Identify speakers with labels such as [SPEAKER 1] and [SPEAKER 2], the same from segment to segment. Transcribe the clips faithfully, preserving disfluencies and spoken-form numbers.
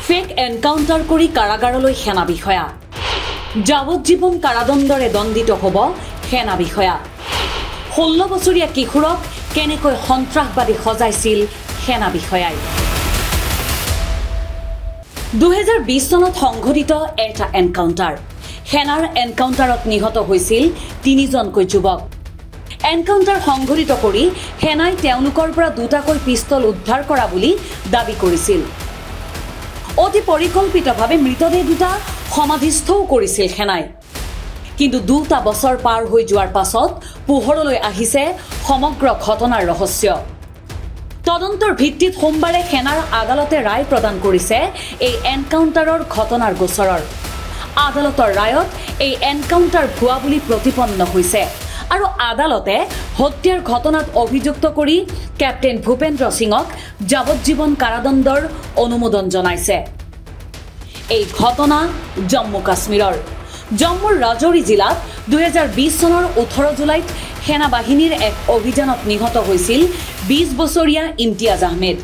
[SPEAKER 1] fake encounter কৰি কাৰাগাৰলৈ সেনা বিষয়া যাৱজ্জীৱন কাৰাদণ্ডৰে দণ্ডিত হ'ব সেনা বিষয়া ষোল্ল বছৰীয়া কিশোৰক কেনেকৈ সন্ত্ৰাসবাদী সজাইছিল সেনা বিষয়াই দুহেজাৰ বিশ চনত সংঘটিত এটা এনকাউন্টাৰ সেনাৰ এনকাউন্টাৰত নিহত হৈছিল তিনিজনকৈ যুৱক এনকাউন্টাৰ সংঘটিত কৰি সেনাই তেওঁলোকৰ পৰা দুটাকৈ পিস্তল উদ্ধাৰ কৰা বুলি দাবী কৰিছিল অতি পৰিকল্পিতভাৱে মৃতদেহ দুটা সমাধিস্থও কৰিছিল সেনাই কিন্তু দুটা বছৰ পাৰ হৈ যোৱাৰ পাছত পোহৰলৈ আহিছে সমগ্ৰ ঘটনাৰ ৰহস্য তদন্তৰ ভিত্তিত সোমবাৰে সেনাৰ আদালতে ৰায় প্ৰদান কৰিছে এই এনকাউন্টাৰৰ ঘটনাৰ গোচৰৰ আদালতৰ ৰায়ত এই এনকাউন্টাৰ ভুৱা বুলি প্ৰতিপন্ন হৈছে আৰু আদালতে হত্যাৰ ঘটনাত অভিযুক্ত কৰি কেপ্টেইন ভূপেন্দ্ৰ সিঙক যাৱজ্জীৱন কাৰাদণ্ডৰ অনুমোদন জনাইছে এই ঘটনা জম্মু কাশ্মীৰৰ জম্মুৰ ৰাজৌৰি জিলাত দুহেজাৰ বিশ চনৰ ওঠৰ জুলাইত সেনা বাহিনীৰ এক অভিযানত নিহত হৈছিল বিশ বছৰীয়া ইমতিয়াজ আহমেদ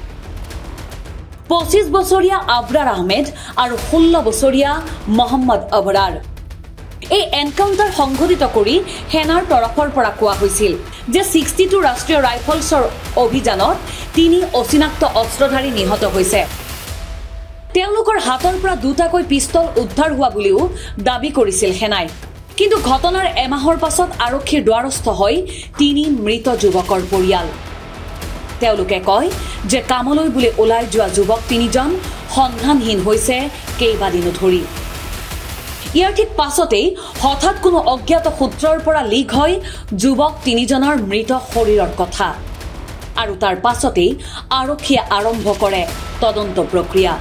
[SPEAKER 1] পঁচিছ বছৰীয়া আবৰাৰ আহমেদ আৰু ষোল্ল বছৰীয়া মহম্মদ আবৰাৰ এই এনকাউন্টাৰ সংঘটিত কৰি সেনাৰ তৰফৰ পৰা কোৱা হৈছিল যে ছিক্সটি টু ৰাষ্ট্ৰীয় ৰাইফলছৰ অভিযানত তিনি অচিনাক্ত অস্ত্ৰধাৰী নিহত হৈছে তেওঁলোকৰ হাতৰ পৰা দুটাকৈ পিস্তল উদ্ধাৰ হোৱা বুলিও দাবী কৰিছিল সেনাই কিন্তু ঘটনাৰ এমাহৰ পাছত আৰক্ষীৰ দ্বাৰস্থ হৈ তিনি মৃত যুৱকৰ পৰিয়াল তেওঁলোকে কয় যে কামলৈ বুলি ওলাই যোৱা যুৱক তিনিজন সন্ধানহীন হৈছে কেইবাদিনো ধৰি ইয়াৰ ঠিক পাছতেই হঠাৎ কোনো অজ্ঞাত সূত্ৰৰ পৰা লিক হয় যুৱক তিনিজনৰ মৃত শৰীৰৰ কথা আৰু তাৰ পাছতেই আৰক্ষীয়ে আৰম্ভ কৰে তদন্ত প্ৰক্ৰিয়া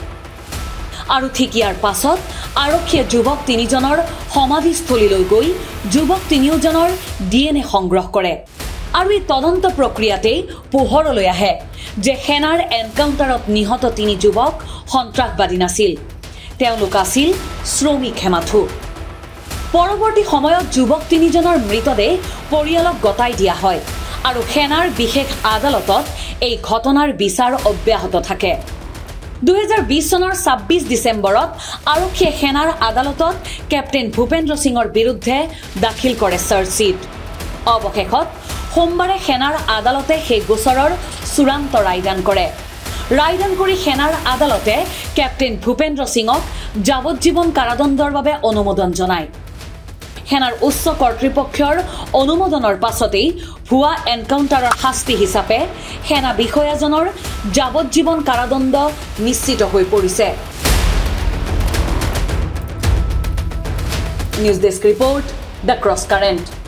[SPEAKER 1] আৰু ঠিক ইয়াৰ পাছত আৰক্ষীয়ে যুৱক তিনিজনৰ সমাধিস্থলীলৈ গৈ যুৱক তিনিওজনৰ ডি এন এ সংগ্ৰহ কৰে আৰু এই তদন্ত প্ৰক্ৰিয়াতেই পোহৰলৈ আহে যে সেনাৰ এনকাউন্টাৰত নিহত তিনি যুৱক সন্ত্ৰাসবাদী নাছিল তেওঁলোক আছিল শ্ৰমিক হেমাথু পৰৱৰ্তী সময়ত যুৱক তিনিজনৰ মৃতদেহ পৰিয়ালক গতাই দিয়া হয় আৰু সেনাৰ বিশেষ আদালতত এই ঘটনাৰ বিচাৰ অব্যাহত থাকে দুহেজাৰ বিশ চনৰ ছাব্বিছ ডিচেম্বৰত আৰক্ষীয়ে সেনাৰ আদালতত কেপ্টেইন ভূপেন্দ্ৰ সিঙৰ বিৰুদ্ধে দাখিল কৰে চাৰ্জশ্বীট অৱশেষত সোমবাৰে সেনাৰ আদালতে সেই গোচৰৰ চূড়ান্ত ৰায়দান কৰে ৰায়দান কৰি সেনাৰ আদালতে কেপ্টেইন ভূপেন্দ্ৰ সিঙক যাৱজ্জীৱন কাৰাদণ্ডৰ বাবে অনুমোদন জনায় সেনাৰ উচ্চ কৰ্তৃপক্ষৰ অনুমোদনৰ পাছতেই ভুৱা এনকাউন্টাৰৰ শাস্তি হিচাপে সেনা বিষয়াজনৰ যাৱজ্জীৱন কাৰাদণ্ড নিশ্চিত হৈ পৰিছে news desk report the cross current